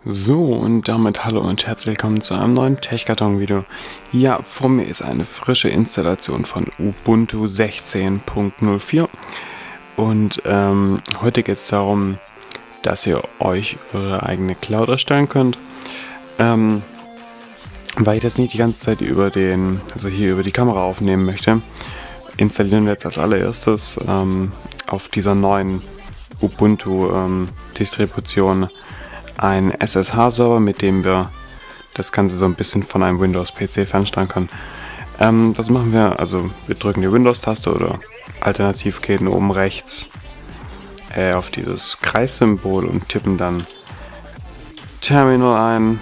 So, und damit hallo und herzlich willkommen zu einem neuen Tech-Karton-Video. Ja, vor mir ist eine frische Installation von Ubuntu 16.04 und heute geht es darum, dass ihr euch eure eigene Cloud erstellen könnt. Weil ich das nicht die ganze Zeit über über die Kamera aufnehmen möchte, installieren wir jetzt als allererstes auf dieser neuen Ubuntu-Distribution ein SSH-Server, mit dem wir das Ganze so ein bisschen von einem Windows-PC fernsteuern können. Was machen wir? Also wir drücken die Windows-Taste oder alternativ gehen oben rechts auf dieses Kreissymbol und tippen dann Terminal ein.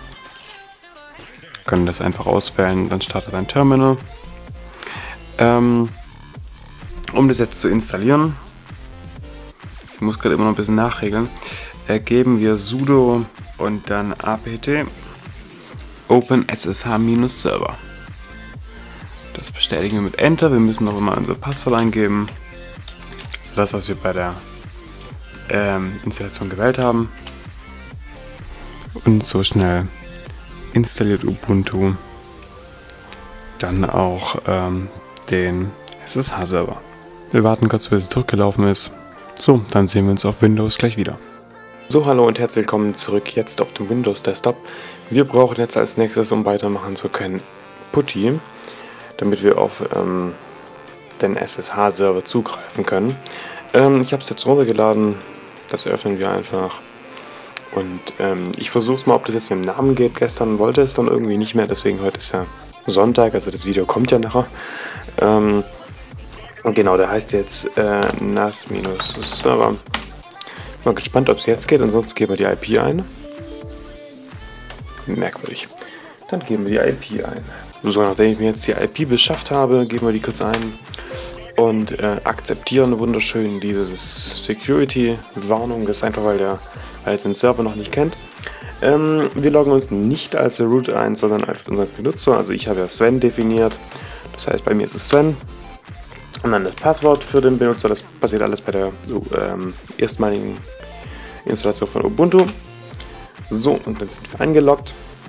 Können das einfach auswählen, dann startet ein Terminal. Um das jetzt zu installieren, ich muss gerade immer noch ein bisschen nachregeln, geben wir sudo und dann apt open ssh-server. Das bestätigen wir mit Enter. Wir müssen noch immer unser Passwort eingeben. Das ist das, was wir bei der Installation gewählt haben. Und so schnell installiert Ubuntu dann auch den SSH-Server. Wir warten kurz, bis es zurückgelaufen ist. So, dann sehen wir uns auf Windows gleich wieder. So, hallo und herzlich willkommen zurück jetzt auf dem Windows Desktop. Wir brauchen jetzt als nächstes, um weitermachen zu können, PuTTY, damit wir auf den SSH-Server zugreifen können. Ich habe es jetzt runtergeladen, das öffnen wir einfach. Und ich versuche es mal, ob das jetzt mit dem Namen geht. Gestern wollte es dann irgendwie nicht mehr, deswegen heute ist ja Sonntag, also das Video kommt ja nachher. Genau, der heißt jetzt NAS-Server. Ich bin mal gespannt, ob es jetzt geht, ansonsten geben wir die IP ein. Merkwürdig. Dann geben wir die IP ein. So, nachdem ich mir jetzt die IP beschafft habe, geben wir die kurz ein und akzeptieren wunderschön diese Security-Warnung. Das ist einfach, weil er den Server noch nicht kennt. Wir loggen uns nicht als Root ein, sondern als unseren Benutzer. Also ich habe ja Sven definiert. Das heißt, bei mir ist es Sven. Und dann das Passwort für den Benutzer. Das passiert alles bei der erstmaligen Installation von Ubuntu. So, und dann sind wir eingeloggt.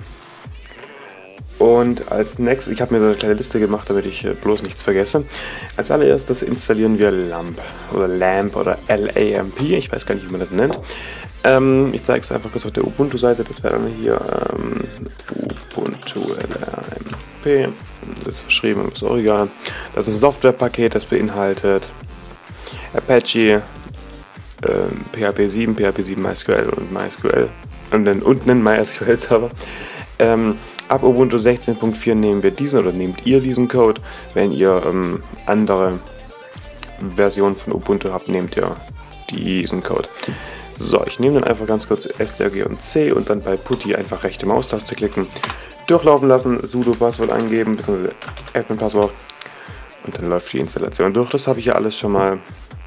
Und als nächstes, ich habe mir so eine kleine Liste gemacht, damit ich bloß nichts vergesse. Als allererstes installieren wir LAMP oder LAMP, ich weiß gar nicht, wie man das nennt. Ich zeige es einfach kurz auf der Ubuntu-Seite, das wäre dann hier Ubuntu LAMP. Das ist verschrieben, ist auch egal. Das ist ein Softwarepaket, das beinhaltet Apache, PHP 7, PHP 7 MySQL und MySQL und einen MySQL-Server. Ab Ubuntu 16.4 nehmen wir diesen oder nehmt ihr diesen Code. Wenn ihr andere Versionen von Ubuntu habt, nehmt ihr diesen Code. So, ich nehme dann einfach ganz kurz STRG und C und dann bei PuTTY einfach rechte Maustaste klicken, durchlaufen lassen, sudo Passwort eingeben, bzw. Admin Passwort und dann läuft die Installation durch. Das habe ich ja alles schon mal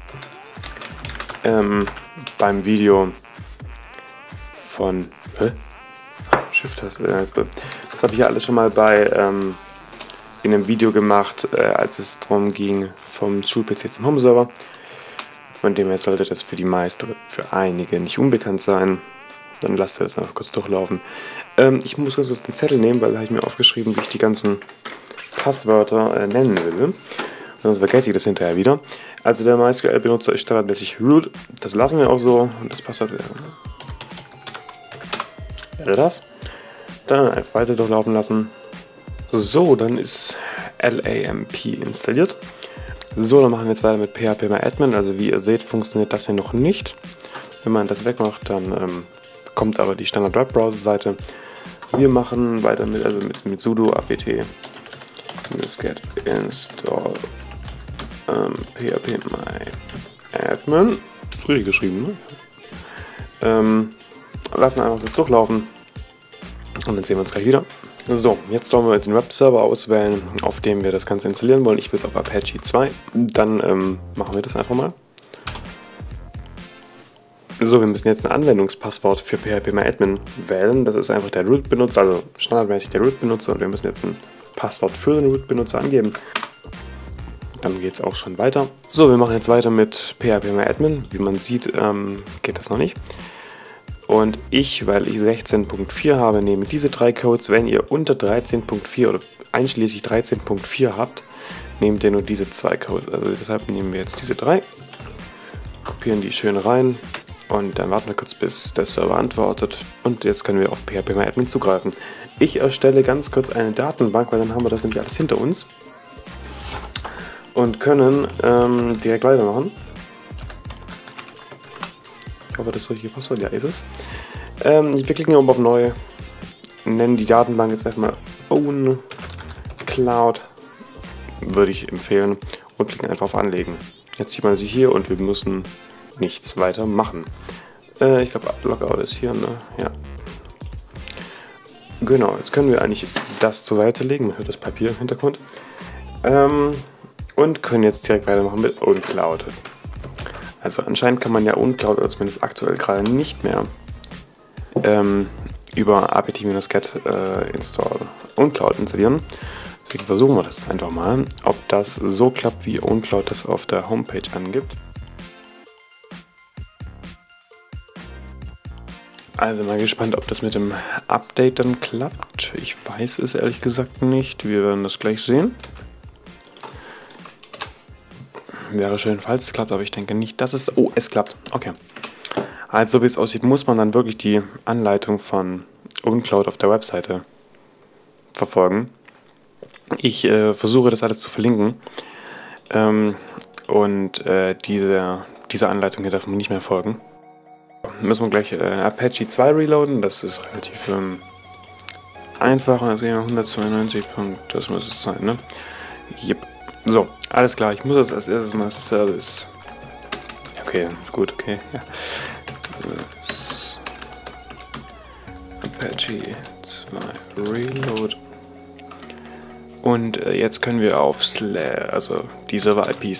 beim Video von Shift-Taste. Das habe ich ja alles schon mal in einem Video gemacht, als es darum ging, vom Schul-PC zum Home-Server. Von dem her sollte das für die meisten oder für einige nicht unbekannt sein. Dann lasst ihr das einfach kurz durchlaufen. Ich muss kurz den Zettel nehmen, weil da habe ich mir aufgeschrieben, wie ich die ganzen Passwörter nennen will. Sonst vergesse ich das hinterher wieder. Also der MySQL-Benutzer ist standardmäßig root. Das lassen wir auch so. Und das Passwort wäre das. Dann einfach weiter durchlaufen lassen. So, dann ist LAMP installiert. So, dann machen wir jetzt weiter mit phpMyAdmin. Also wie ihr seht, funktioniert das hier noch nicht. Wenn man das wegmacht, dann kommt aber die Standard-Webbrowser-Seite. Wir machen weiter mit sudo apt get install phpMyAdmin. Richtig geschrieben, ne? Lassen einfach kurz durchlaufen. Und dann sehen wir uns gleich wieder. So, jetzt sollen wir den Webserver auswählen, auf dem wir das Ganze installieren wollen. Ich will es auf Apache 2. Dann machen wir das einfach mal. So, wir müssen jetzt ein Anwendungspasswort für phpMyAdmin wählen. Das ist einfach der Root-Benutzer, also standardmäßig der Root-Benutzer. Und wir müssen jetzt ein Passwort für den Root-Benutzer angeben. Dann geht es auch schon weiter. So, wir machen jetzt weiter mit phpMyAdmin. Wie man sieht, geht das noch nicht. Und ich, weil ich 16.4 habe, nehme diese 3 Codes. Wenn ihr unter 13.4 oder einschließlich 13.4 habt, nehmt ihr nur diese 2 Codes. Also deshalb nehmen wir jetzt diese 3, kopieren die schön rein und dann warten wir kurz, bis der Server antwortet. Und jetzt können wir auf PHPMyAdmin zugreifen. Ich erstelle ganz kurz eine Datenbank, weil dann haben wir das nämlich alles hinter uns. Und können direkt weitermachen. Ich hoffe, das richtige Passwort, ja, ist es. Wir klicken hier oben auf Neu, nennen die Datenbank jetzt erstmal OwnCloud, würde ich empfehlen, und klicken einfach auf Anlegen. Jetzt sieht man sie hier und wir müssen nichts weiter machen. Ich glaube, Logout ist hier, ne? Ja. Genau, jetzt können wir eigentlich das zur Seite legen, man hört das Papier im Hintergrund. Und können jetzt direkt weitermachen mit OwnCloud. Also anscheinend kann man ja OwnCloud, oder zumindest aktuell gerade nicht mehr, über apt-get install OwnCloud installieren. Deswegen versuchen wir das einfach mal, ob das so klappt, wie OwnCloud das auf der Homepage angibt. Also mal gespannt, ob das mit dem Update dann klappt. Ich weiß es ehrlich gesagt nicht. Wir werden das gleich sehen. Wäre schön, falls es klappt, aber ich denke nicht, dass es... Oh, es klappt. Okay. Also, wie es aussieht, muss man dann wirklich die Anleitung von OwnCloud auf der Webseite verfolgen. Ich versuche, das alles zu verlinken. Diese Anleitung hier darf man nicht mehr folgen. Müssen wir gleich Apache 2 reloaden. Das ist relativ einfach. Also 192. Das muss es sein, ne? Yep. So, alles klar, ich muss das als erstes mal Service. Okay, gut, okay. Ja. Apache 2 Reload. Und jetzt können wir auf also die Server-IP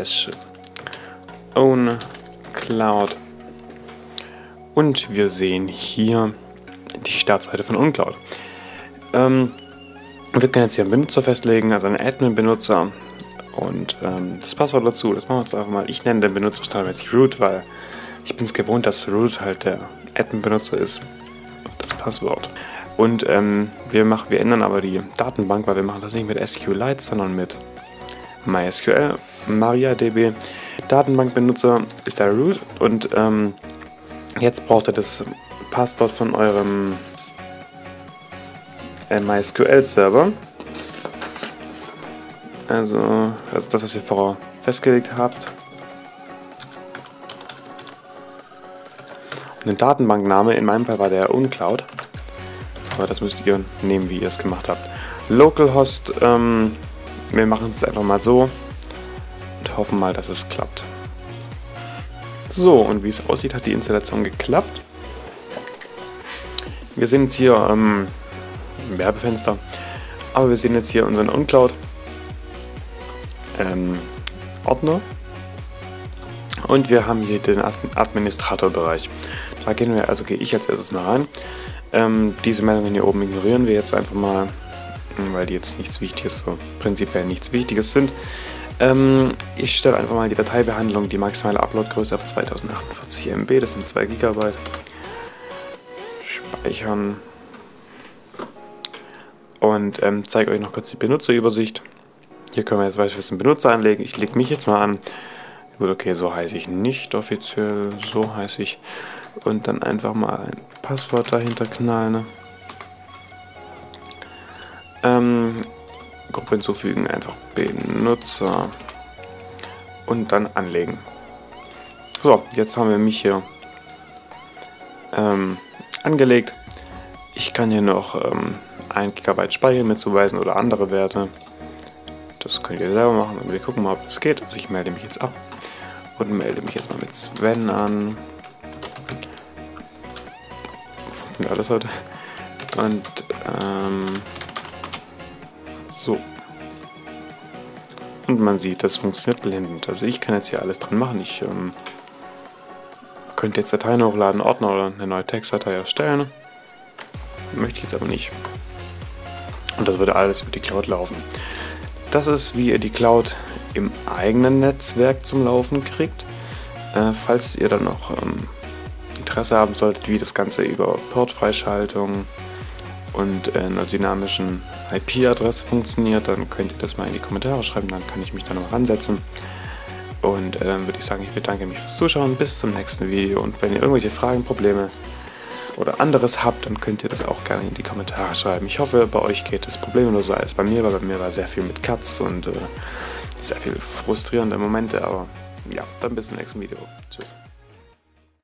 /OwnCloud. Und wir sehen hier die Startseite von OwnCloud. Wir können jetzt hier einen Benutzer festlegen, also einen Admin-Benutzer. Und das Passwort dazu, das machen wir jetzt einfach mal. Ich nenne den Benutzer standardmäßig Root, weil ich bin es gewohnt, dass Root halt der Admin-Benutzer ist. Das Passwort. Und wir ändern aber die Datenbank, weil wir machen das nicht mit SQLite, sondern mit MySQL, MariaDB. Datenbankbenutzer ist der Root und jetzt braucht ihr das Passwort von eurem MySQL-Server. Also das, was ihr vorher festgelegt habt. Und den Datenbankname, in meinem Fall war der OwnCloud. Aber das müsst ihr nehmen, wie ihr es gemacht habt. Localhost, wir machen es einfach mal so und hoffen mal, dass es klappt. So, und wie es aussieht, hat die Installation geklappt. Wir sehen jetzt hier im Werbefenster, aber wir sehen jetzt hier unseren OwnCloud Ordner und wir haben hier den Administratorbereich. Da gehe ich als erstes mal rein. Diese Meldungen hier oben ignorieren wir jetzt einfach mal, weil die jetzt nichts Wichtiges, so prinzipiell nichts Wichtiges sind. Ich stelle einfach mal die Dateibehandlung, die maximale Uploadgröße auf 2048 MB, das sind 2 GB. Speichern. Und zeige euch noch kurz die Benutzerübersicht. Hier können wir jetzt beispielsweise einen Benutzer anlegen. Ich lege mich jetzt mal an. Gut, okay, so heiße ich nicht offiziell, so heiße ich. Und dann einfach mal ein Passwort dahinter knallen. Gruppe hinzufügen, einfach Benutzer und dann anlegen. So, jetzt haben wir mich hier angelegt. Ich kann hier noch 1 GB Speicher mit zuweisen oder andere Werte. Das könnt ihr selber machen und wir gucken mal, ob das geht. Also ich melde mich jetzt ab und melde mich jetzt mal mit Sven an. Funktioniert alles heute. Und so. Und man sieht, das funktioniert blendend. Also ich kann jetzt hier alles dran machen. Ich könnte jetzt Dateien hochladen, Ordner oder eine neue Textdatei erstellen. Möchte ich jetzt aber nicht. Und das würde alles über die Cloud laufen. Das ist, wie ihr die Cloud im eigenen Netzwerk zum Laufen kriegt. Falls ihr dann noch Interesse haben solltet, wie das Ganze über Portfreischaltung und einer dynamischen IP-Adresse funktioniert, dann könnt ihr das mal in die Kommentare schreiben, dann kann ich mich da noch ransetzen. Und dann würde ich sagen, ich bedanke mich fürs Zuschauen, bis zum nächsten Video. Und wenn ihr irgendwelche Fragen, Probleme oder anderes habt, dann könnt ihr das auch gerne in die Kommentare schreiben. Ich hoffe, bei euch geht das problemloser als bei mir, weil bei mir war sehr viel mit Cuts und sehr viel frustrierende Momente. Aber ja, dann bis zum nächsten Video. Tschüss.